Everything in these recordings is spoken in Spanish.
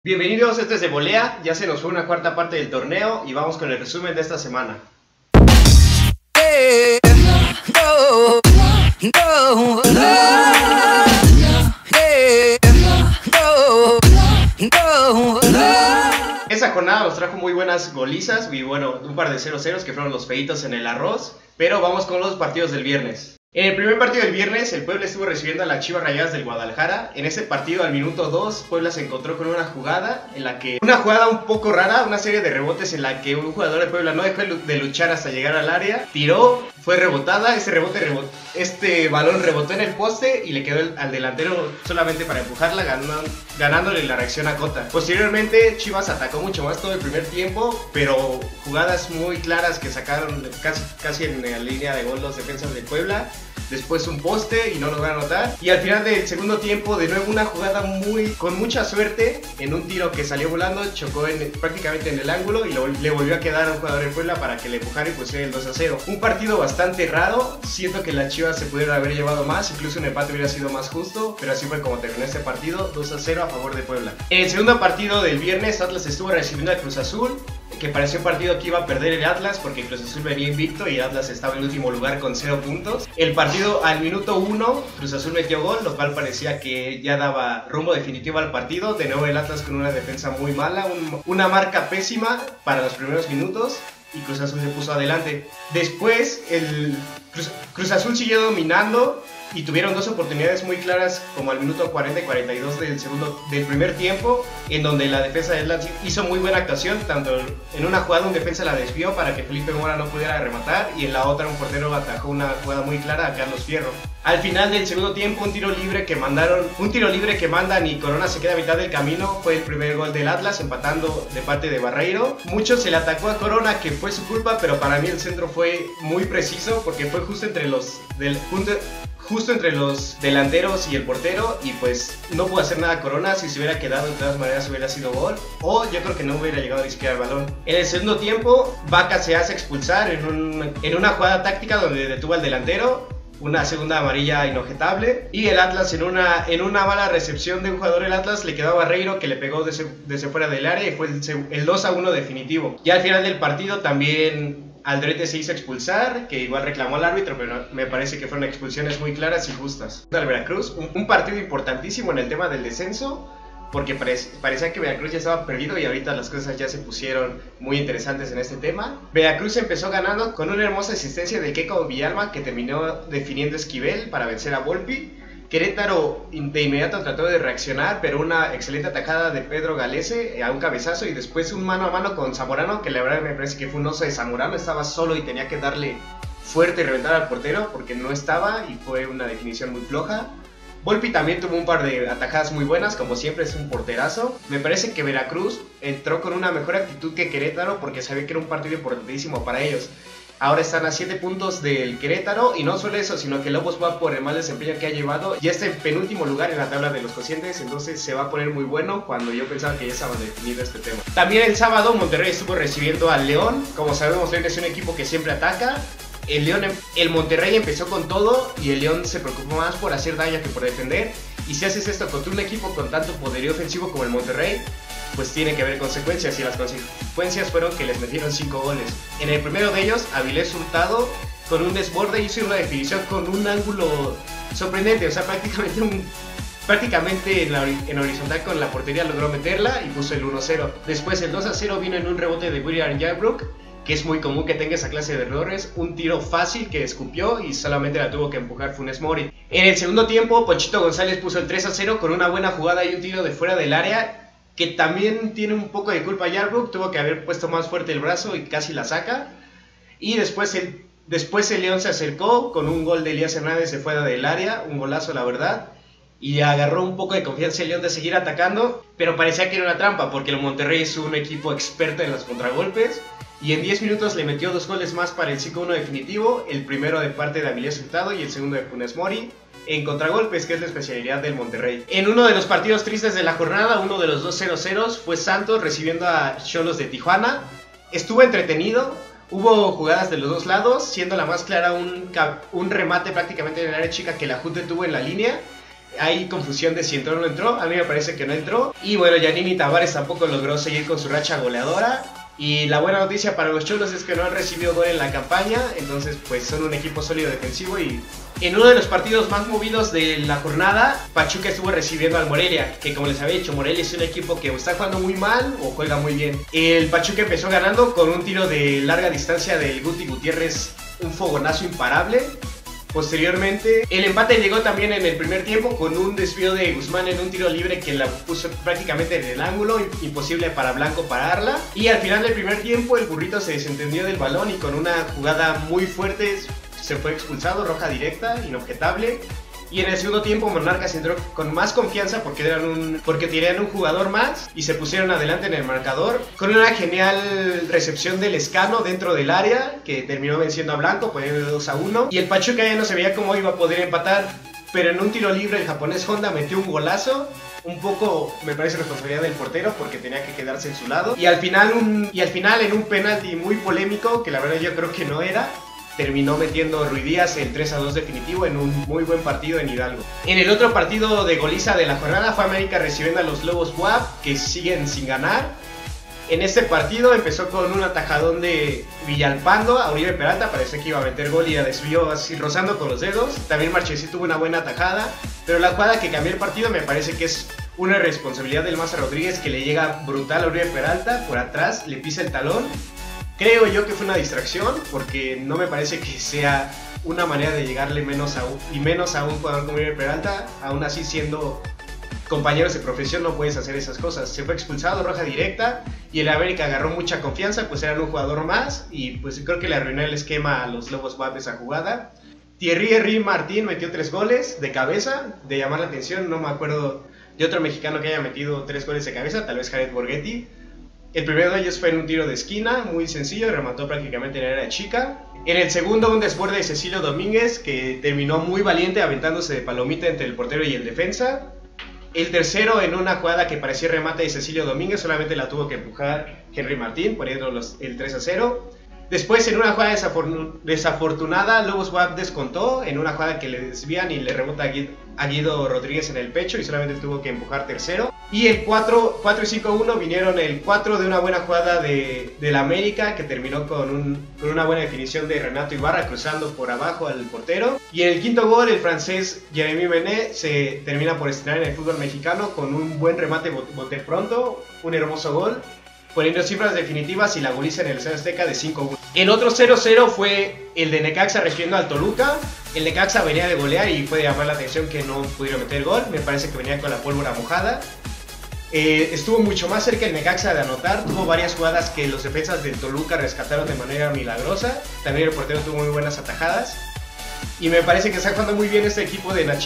Bienvenidos, esto es de Volea, ya se nos fue una cuarta parte del torneo y vamos con el resumen de esta semana. Esa jornada nos trajo muy buenas golizas y bueno, un par de 0-0 que fueron los feitos en el arroz, pero vamos con los partidos del viernes. En el primer partido del viernes, el Puebla estuvo recibiendo a las Chivas Rayadas del Guadalajara. En ese partido, al minuto 2, Puebla se encontró con una jugada una jugada un poco rara, una serie de rebotes en la que un jugador de Puebla no dejó de luchar hasta llegar al área, tiró, fue rebotada, este balón rebotó en el poste y le quedó al delantero solamente para empujarla, ganándole la reacción a Cota. Posteriormente, Chivas atacó mucho más todo el primer tiempo, pero jugadas muy claras que sacaron casi en la línea de gol los defensas del Puebla. Después un poste y no lo van a anotar. Y al final del segundo tiempo, de nuevo una jugada con mucha suerte. En un tiro que salió volando, chocó prácticamente en el ángulo y le volvió a quedar a un jugador del Puebla para que le empujara y pusiera el 2-0. Un partido bastante raro. Siento que las Chivas se pudieron haber llevado más. Incluso un empate hubiera sido más justo. Pero así fue como terminó este partido, 2-0 a favor de Puebla. En el segundo partido del viernes, Atlas estuvo recibiendo a Cruz Azul, que pareció un partido que iba a perder el Atlas porque Cruz Azul venía invicto y el Atlas estaba en último lugar con 0 puntos. El partido al minuto 1, Cruz Azul metió gol, lo cual parecía que ya daba rumbo definitivo al partido. De nuevo el Atlas con una defensa muy mala, una marca pésima para los primeros minutos y Cruz Azul se puso adelante. Después Cruz Azul siguió dominando y tuvieron dos oportunidades muy claras como al minuto 40 y 42 del primer tiempo, en donde la defensa del Atlas hizo muy buena actuación. Tanto en una jugada un defensa la desvió para que Felipe Mora no pudiera rematar y en la otra un portero atajó una jugada muy clara a Carlos Fierro. Al final del segundo tiempo un tiro libre que mandan y Corona se queda a mitad del camino. Fue el primer gol del Atlas, empatando de parte de Barreiro. Mucho se le atacó a Corona, que fue su culpa, pero para mí el centro fue muy preciso porque fue justo entre los delanteros y el portero, y pues no pudo hacer nada Corona. Si se hubiera quedado, de todas maneras hubiera sido gol, o yo creo que no hubiera llegado ni siquiera al balón. En el segundo tiempo, Vaca se hace expulsar en una jugada táctica donde detuvo al delantero, una segunda amarilla inobjetable, y el Atlas en una mala recepción de un jugador del Atlas le quedó a Barreiro, que le pegó desde fuera del área y fue el 2-1 definitivo. Y al final del partido también Aldrete se hizo expulsar, que igual reclamó al árbitro, pero me parece que fueron expulsiones muy claras y justas. Al Veracruz, un partido importantísimo en el tema del descenso, porque parecía que Veracruz ya estaba perdido y ahorita las cosas ya se pusieron muy interesantes en este tema. Veracruz empezó ganando con una hermosa asistencia de Keiko Villalba, que terminó definiendo Esquivel para vencer a Volpi. Querétaro de inmediato trató de reaccionar, pero una excelente atajada de Pedro Galese a un cabezazo y después un mano a mano con Zamorano, que la verdad me parece que fue un oso de Zamorano. Estaba solo y tenía que darle fuerte y reventar al portero porque no estaba, y fue una definición muy floja. Volpi también tuvo un par de atajadas muy buenas, como siempre es un porterazo. Me parece que Veracruz entró con una mejor actitud que Querétaro porque sabía que era un partido importantísimo para ellos. Ahora están a 7 puntos del Querétaro, y no solo eso, sino que Lobos va por el mal desempeño que ha llevado. Ya está en penúltimo lugar en la tabla de los cocientes, entonces se va a poner muy bueno cuando yo pensaba que ya estaba definido este tema. También el sábado Monterrey estuvo recibiendo al León. Como sabemos, León es un equipo que siempre ataca. El Monterrey empezó con todo y el León se preocupó más por hacer daño que por defender. Y si haces esto contra un equipo con tanto poderío ofensivo como el Monterrey, pues tiene que haber consecuencias, y las consecuencias fueron que les metieron 5 goles. En el primero de ellos, Avilés Hurtado con un desborde hizo una definición con un ángulo sorprendente, o sea, prácticamente en horizontal con la portería logró meterla y puso el 1-0. Después el 2-0 vino en un rebote de William Yarbrough, que es muy común que tenga esa clase de errores, un tiro fácil que escupió y solamente la tuvo que empujar Funes Mori. En el segundo tiempo, Ponchito González puso el 3-0 con una buena jugada y un tiro de fuera del área, que también tiene un poco de culpa Yarbrough, tuvo que haber puesto más fuerte el brazo y casi la saca. Y después el León se acercó con un gol de Elías Hernández de fuera del área, un golazo la verdad, y agarró un poco de confianza el León de seguir atacando, pero parecía que era una trampa porque el Monterrey es un equipo experto en los contragolpes, y en 10 minutos le metió 2 goles más para el 5-1 definitivo, el primero de parte de Avilés Hurtado y el segundo de Funes Mori en contragolpes, que es la especialidad del Monterrey. En uno de los partidos tristes de la jornada, uno de los 2 0-0, fue Santos recibiendo a Xolos de Tijuana. Estuvo entretenido, hubo jugadas de los dos lados, siendo la más clara un remate prácticamente en el área chica que la Junte tuvo en la línea. hay confusión de si entró o no entró. A mí me parece que no entró. Y bueno, Giannini Tavares tampoco logró seguir con su racha goleadora. Y la buena noticia para los Cholos es que no han recibido gol en la campaña, entonces pues son un equipo sólido defensivo. Y en uno de los partidos más movidos de la jornada, Pachuca estuvo recibiendo al Morelia, que como les había dicho, Morelia es un equipo que o está jugando muy mal o juega muy bien. El Pachuca empezó ganando con un tiro de larga distancia del Guti Gutiérrez, un fogonazo imparable. Posteriormente, el empate llegó también en el primer tiempo con un desvío de Guzmán en un tiro libre que la puso prácticamente en el ángulo, imposible para Blanco pararla. Y al final del primer tiempo el burrito se desentendió del balón y con una jugada muy fuerte se fue expulsado, roja directa, inobjetable. Y en el segundo tiempo Monarcas entró con más confianza porque tenían un jugador más y se pusieron adelante en el marcador con una genial recepción del Escano dentro del área que terminó venciendo a Blanco, poniendo 2-1. Y el Pachuca ya no se veía cómo iba a poder empatar, pero en un tiro libre el japonés Honda metió un golazo. Un poco me parece responsabilidad del portero porque tenía que quedarse en su lado. Y al final en un penalti muy polémico, que la verdad yo creo que no era, terminó metiendo Ruiz Díaz el 3-2 definitivo en un muy buen partido en Hidalgo. En el otro partido de goliza de la jornada fue América recibiendo a los Lobos WAP, que siguen sin ganar. En este partido empezó con un atajadón de Villalpando a Uribe Peralta, parecía que iba a meter gol y la desvió así rozando con los dedos. También Marchesí tuvo una buena atajada, pero la jugada que cambió el partido me parece que es una responsabilidad del Maza Rodríguez, que le llega brutal a Uribe Peralta por atrás, le pisa el talón. Creo yo que fue una distracción, porque no me parece que sea una manera de llegarle menos a un jugador como Uribe Peralta. Aún así, siendo compañeros de profesión, no puedes hacer esas cosas. Se fue expulsado, roja directa, y el América agarró mucha confianza, pues eran un jugador más, y pues creo que le arruinó el esquema a los Lobos WAP esa jugada. Thierry Martín metió 3 goles de cabeza, de llamar la atención. No me acuerdo de otro mexicano que haya metido 3 goles de cabeza, tal vez Jared Borghetti. El primero de ellos fue en un tiro de esquina, muy sencillo, y remató prácticamente en la área chica. En el segundo, un desborde de Cecilio Domínguez, que terminó muy valiente aventándose de palomita entre el portero y el defensa. El tercero, en una jugada que parecía remate de Cecilio Domínguez, solamente la tuvo que empujar Henry Martín, poniendo el 3-0. Después, en una jugada desafortunada, Lobos WAP descontó, en una jugada que le desvían y le rebota a Guido Rodríguez en el pecho y solamente tuvo que empujar tercero. Y el 4 y 5-1 vinieron el 4 de una buena jugada del América, que terminó con una buena definición de Renato Ibarra cruzando por abajo al portero. Y en el quinto gol, el francés Jeremy Mené se termina por estrenar en el fútbol mexicano con un buen remate bote pronto, un hermoso gol, poniendo cifras definitivas y la goliza en el Estadio Azteca de 5-1. El otro 0-0 fue el de Necaxa recibiendo al Toluca. El Necaxa venía de golear y fue de llamar la atención que no pudieron meter gol. Me parece que venía con la pólvora mojada. Estuvo mucho más cerca el Necaxa de anotar. Tuvo varias jugadas que los defensas del Toluca rescataron de manera milagrosa. También el portero tuvo muy buenas atajadas. Y me parece que está jugando muy bien este equipo de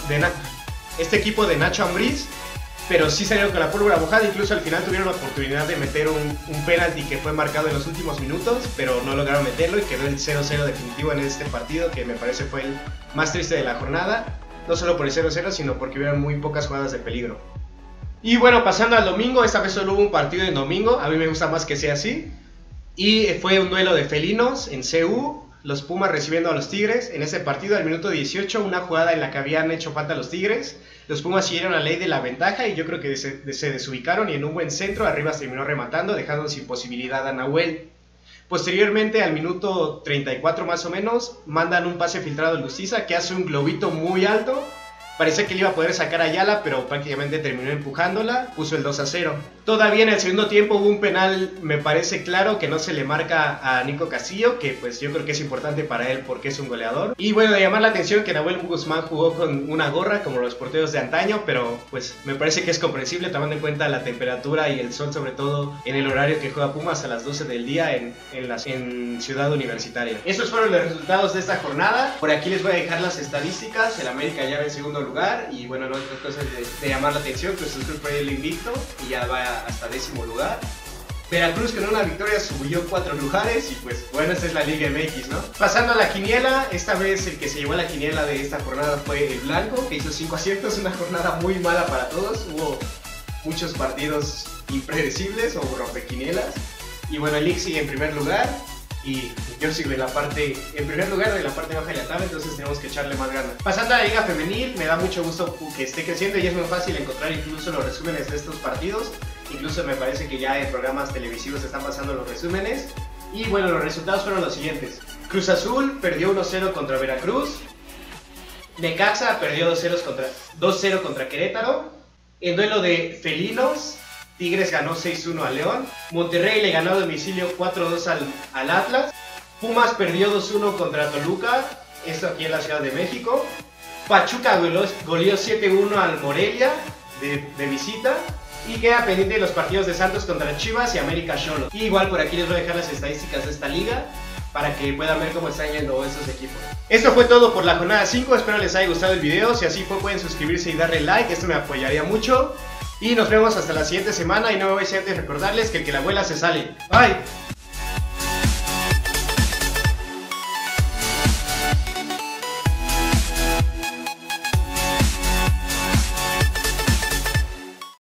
Nacho Ambriz. Pero sí salieron con la pólvora mojada, incluso al final tuvieron la oportunidad de meter un penalti que fue marcado en los últimos minutos, pero no lograron meterlo y quedó el 0-0 definitivo en este partido, que me parece fue el más triste de la jornada, no solo por el 0-0, sino porque hubieron muy pocas jugadas de peligro. Y bueno, pasando al domingo, esta vez solo hubo un partido en domingo, a mí me gusta más que sea así, y fue un duelo de felinos en CU, los Pumas recibiendo a los Tigres. En ese partido, al minuto 18, una jugada en la que habían hecho falta los Tigres. Los Pumas siguieron la ley de la ventaja y yo creo que se desubicaron, y en un buen centro Arribas terminó rematando, dejando sin posibilidad a Nahuel. Posteriormente, al minuto 34 más o menos, mandan un pase filtrado a Lustiza, que hace un globito muy alto. Parecía que le iba a poder sacar a Ayala, pero prácticamente terminó empujándola, puso el 2-0. Todavía en el segundo tiempo hubo un penal, me parece claro, que no se le marca a Nico Castillo, que pues yo creo que es importante para él porque es un goleador. Y bueno, de llamar la atención que Nahuel Guzmán jugó con una gorra como los porteros de antaño, pero pues me parece que es comprensible tomando en cuenta la temperatura y el sol, sobre todo en el horario que juega Pumas a las 12 del día en Ciudad Universitaria. Estos fueron los resultados de esta jornada. Por aquí les voy a dejar las estadísticas. El América ya va en segundo lugar y bueno, no otras cosas de llamar la atención, pues el Cruz el invicto y ya va hasta 10º lugar. Veracruz con una victoria subió 4 lugares y pues bueno, esta es la Liga MX, ¿no? Pasando a la quiniela, esta vez el que se llevó la quiniela de esta jornada fue el Blanco, que hizo 5 aciertos, una jornada muy mala para todos, hubo muchos partidos impredecibles o rompequinielas. Y bueno, el Ix sigue en primer lugar. y yo sigo en primer lugar de la parte baja de la tabla, entonces tenemos que echarle más ganas. Pasando a la liga femenil, me da mucho gusto que esté creciendo y es muy fácil encontrar incluso los resúmenes de estos partidos. Incluso me parece que ya en programas televisivos están pasando los resúmenes. Y bueno, los resultados fueron los siguientes. Cruz Azul perdió 1-0 contra Veracruz. Necaxa perdió 2-0 contra Querétaro. En duelo de felinos, Tigres ganó 6-1 a León. Monterrey le ganó a domicilio 4-2 al Atlas. Pumas perdió 2-1 contra Toluca, esto aquí en la Ciudad de México. Pachuca goleó 7-1 al Morelia de visita. Y queda pendiente de los partidos de Santos contra Chivas y América Xolos. Y igual por aquí les voy a dejar las estadísticas de esta liga para que puedan ver cómo están yendo estos equipos. Esto fue todo por la jornada 5, espero les haya gustado el video. Si así fue, pueden suscribirse y darle like, esto me apoyaría mucho. Y nos vemos hasta la siguiente semana y no me voy a antes recordarles que el que la abuela se sale. Bye.